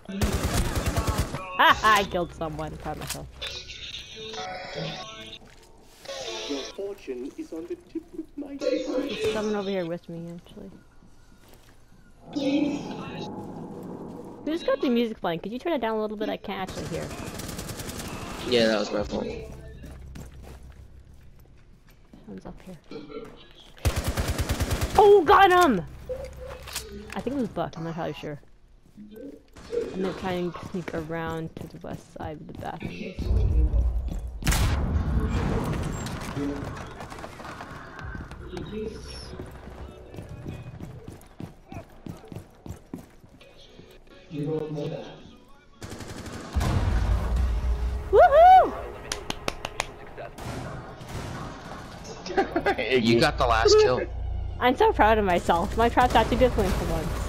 I killed someone. Proud of myself. Your fortune is on the tip of my There's someone over here with me, actually. Who's got the music playing? Could you turn it down a little bit? I can't actually hear. Yeah, that was my fault. Someone's up here. Oh, got him! I think it was Buck. I'm not entirely sure. I'm gonna try and sneak around to the west side of the bathroom. Woohoo! You got the last kill. I'm so proud of myself. My trap's actually good for once.